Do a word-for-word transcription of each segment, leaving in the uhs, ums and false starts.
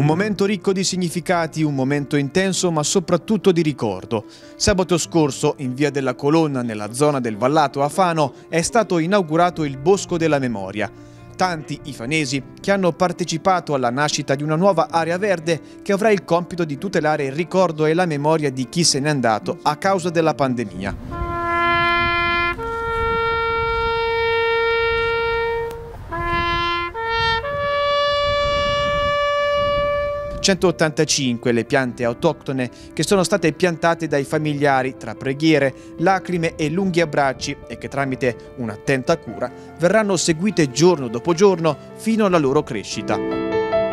Un momento ricco di significati, un momento intenso ma soprattutto di ricordo. Sabato scorso, in via della Colonna, nella zona del Vallato a Fano, è stato inaugurato il Bosco della Memoria. Tanti i fanesi che hanno partecipato alla nascita di una nuova area verde che avrà il compito di tutelare il ricordo e la memoria di chi se n'è andato a causa della pandemia. centottantacinque le piante autoctone che sono state piantate dai familiari tra preghiere, lacrime e lunghi abbracci e che tramite un'attenta cura verranno seguite giorno dopo giorno fino alla loro crescita.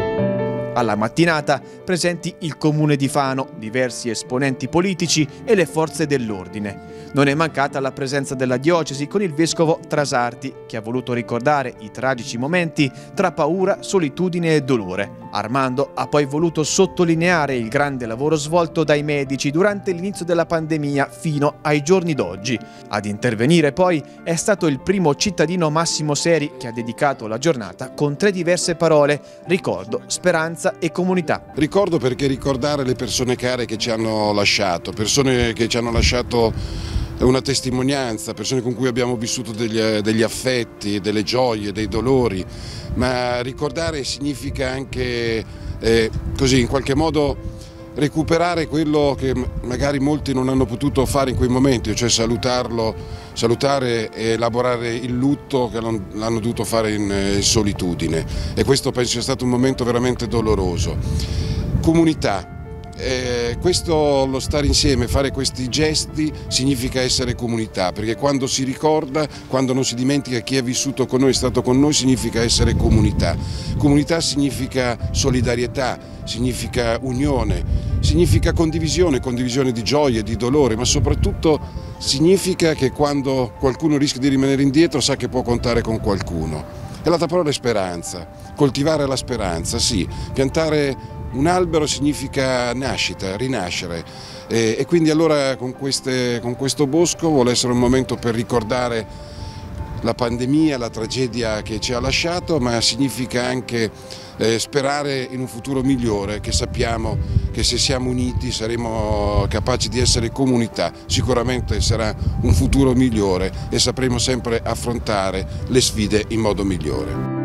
Alla mattinata presenti il Comune di Fano, diversi esponenti politici e le forze dell'ordine. Non è mancata la presenza della diocesi con il vescovo Trasarti, che ha voluto ricordare i tragici momenti tra paura, solitudine e dolore. Armando ha poi voluto sottolineare il grande lavoro svolto dai medici durante l'inizio della pandemia fino ai giorni d'oggi. Ad intervenire poi è stato il primo cittadino Massimo Seri, che ha dedicato la giornata con tre diverse parole: ricordo, speranza e comunità. Ricordo perché ricordare le persone care che ci hanno lasciato, persone che ci hanno lasciato una testimonianza, persone con cui abbiamo vissuto degli, degli affetti, delle gioie, dei dolori, ma ricordare significa anche eh, così in qualche modo recuperare quello che magari molti non hanno potuto fare in quei momenti, cioè salutarlo, salutare e elaborare il lutto che l'hanno dovuto fare in, in solitudine, e questo penso sia stato un momento veramente doloroso. Comunità. Eh, questo, lo stare insieme, fare questi gesti significa essere comunità, perché quando si ricorda, quando non si dimentica chi è vissuto con noi, è stato con noi, significa essere comunità. Comunità significa solidarietà, significa unione, significa condivisione, condivisione di gioie, di dolore, ma soprattutto significa che quando qualcuno rischia di rimanere indietro sa che può contare con qualcuno. E l'altra parola è speranza, coltivare la speranza, sì, piantare un albero significa nascita, rinascere, e, e quindi allora con, queste, con questo bosco vuole essere un momento per ricordare la pandemia, la tragedia che ci ha lasciato, ma significa anche eh, sperare in un futuro migliore, che sappiamo che se siamo uniti saremo capaci di essere comunità, sicuramente sarà un futuro migliore e sapremo sempre affrontare le sfide in modo migliore.